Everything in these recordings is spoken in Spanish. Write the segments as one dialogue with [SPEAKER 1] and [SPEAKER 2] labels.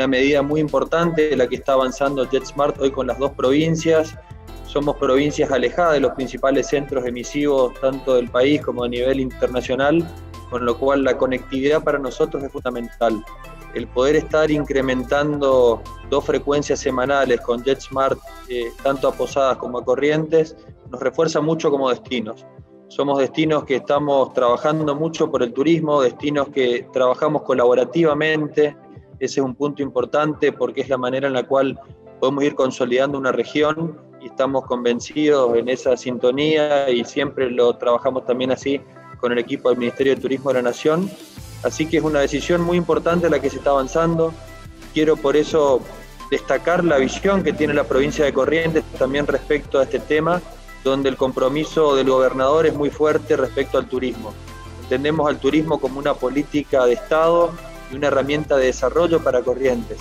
[SPEAKER 1] una medida muy importante la que está avanzando JetSmart hoy con las dos provincias. Somos provincias alejadas de los principales centros emisivos, tanto del país como a nivel internacional, con lo cual la conectividad para nosotros es fundamental. El poder estar incrementando 2 frecuencias semanales con JetSmart, tanto a Posadas como a Corrientes, nos refuerza mucho como destinos. Somos destinos que estamos trabajando mucho por el turismo, destinos que trabajamos colaborativamente. Ese es un punto importante porque es la manera en la cual podemos ir consolidando una región y estamos convencidos en esa sintonía y siempre lo trabajamos también así con el equipo del Ministerio de Turismo de la Nación. Así que es una decisión muy importante la que se está avanzando. Quiero por eso destacar la visión que tiene la provincia de Corrientes también respecto a este tema, donde el compromiso del gobernador es muy fuerte respecto al turismo. Entendemos al turismo como una política de Estado y una herramienta de desarrollo para Corrientes.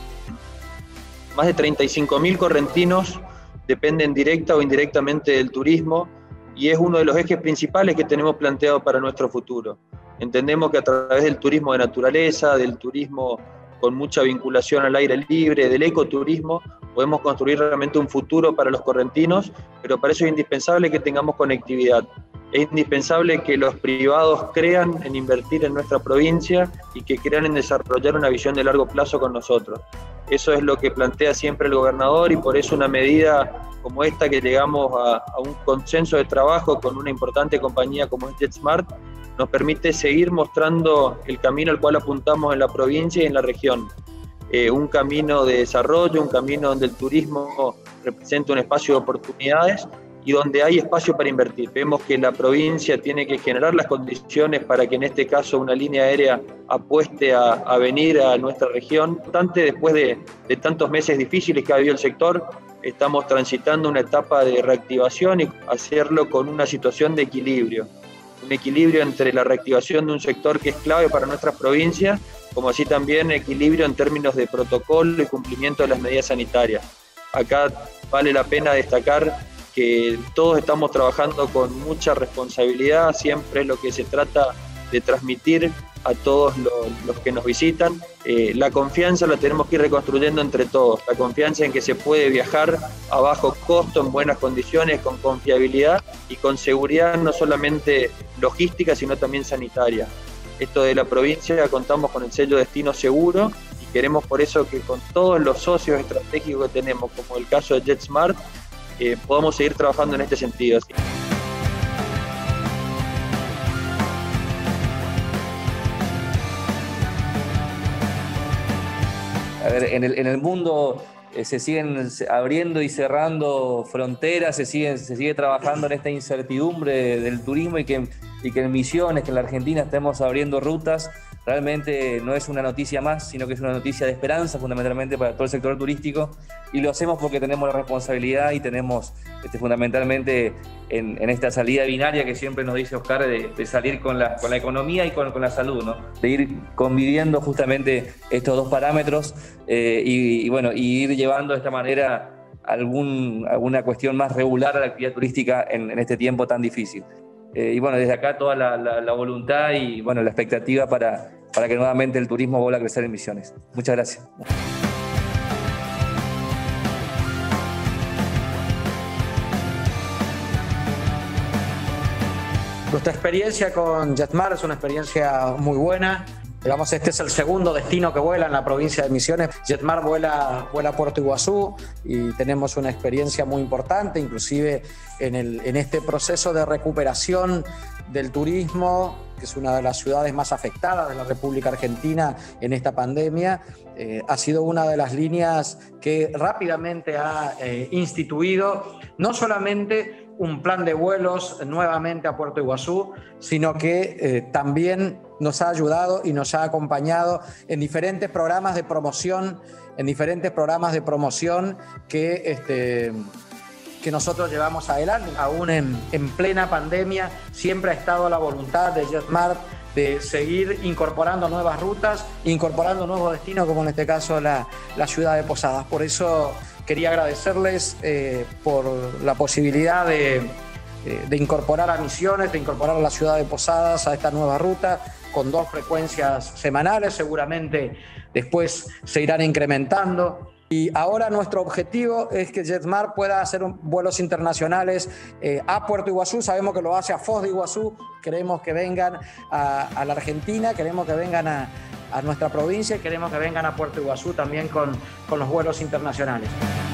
[SPEAKER 1] Más de 35.000 correntinos dependen directa o indirectamente del turismo y es uno de los ejes principales que tenemos planteado para nuestro futuro. Entendemos que a través del turismo de naturaleza, del turismo con mucha vinculación al aire libre, del ecoturismo, podemos construir realmente un futuro para los correntinos, pero para eso es indispensable que tengamos conectividad. Es indispensable que los privados crean en invertir en nuestra provincia y que crean en desarrollar una visión de largo plazo con nosotros. Eso es lo que plantea siempre el gobernador y por eso una medida como esta que llegamos a un consenso de trabajo con una importante compañía como es JetSmart, nos permite seguir mostrando el camino al cual apuntamos en la provincia y en la región. Un camino de desarrollo, un camino donde el turismo representa un espacio de oportunidades y donde hay espacio para invertir. Vemos que la provincia tiene que generar las condiciones para que en este caso una línea aérea apueste a venir a nuestra región. Después de tantos meses difíciles que ha vivido el sector, estamos transitando una etapa de reactivación y hacerlo con una situación de equilibrio. Un equilibrio entre la reactivación de un sector que es clave para nuestras provincias, como así también equilibrio en términos de protocolo y cumplimiento de las medidas sanitarias. Acá vale la pena destacar que todos estamos trabajando con mucha responsabilidad, siempre es lo que se trata de transmitir a todos los que nos visitan. La confianza la tenemos que ir reconstruyendo entre todos, la confianza en que se puede viajar a bajo costo, en buenas condiciones, con confiabilidad y con seguridad no solamente logística, sino también sanitaria. Esto de la provincia contamos con el sello Destino Seguro y queremos por eso que con todos los socios estratégicos que tenemos, como el caso de JetSmart, podamos seguir trabajando en este sentido.
[SPEAKER 2] A ver, en el mundo se siguen abriendo y cerrando fronteras, se sigue trabajando en esta incertidumbre del turismo y que en Misiones, que en la Argentina estemos abriendo rutas, realmente no es una noticia más, sino que es una noticia de esperanza fundamentalmente para todo el sector turístico y lo hacemos porque tenemos la responsabilidad y tenemos fundamentalmente en esta salida binaria que siempre nos dice Oscar de salir con la economía y con la salud, ¿no? De ir conviviendo justamente estos dos parámetros y ir llevando de esta manera alguna cuestión más regular a la actividad turística en este tiempo tan difícil. Y bueno, desde acá toda la voluntad y bueno, la expectativa para que nuevamente el turismo vuelva a crecer en Misiones. Muchas gracias.
[SPEAKER 3] Nuestra experiencia con JetSmart es una experiencia muy buena. Digamos, este es el segundo destino que vuela en la provincia de Misiones. JetSmart vuela a Puerto Iguazú y tenemos una experiencia muy importante, inclusive en este proceso de recuperación del turismo, que es una de las ciudades más afectadas de la República Argentina en esta pandemia. Ha sido una de las líneas que rápidamente ha instituido no solamente un plan de vuelos nuevamente a Puerto Iguazú, sino que también nos ha ayudado y nos ha acompañado en diferentes programas de promoción, que nosotros llevamos adelante. Aún en plena pandemia, siempre ha estado la voluntad de JetSmart de seguir incorporando nuevas rutas, incorporando nuevos destinos, como en este caso la ciudad de Posadas. Por eso quería agradecerles por la posibilidad de incorporar a Misiones, de incorporar a la ciudad de Posadas a esta nueva ruta con 2 frecuencias semanales. Seguramente después se irán incrementando. Y ahora nuestro objetivo es que JetSmart pueda hacer vuelos internacionales a Puerto Iguazú. Sabemos que lo hace a Foz de Iguazú. Queremos que vengan a la Argentina, queremos que vengan a nuestra provincia y queremos que vengan a Puerto Iguazú también con los vuelos internacionales.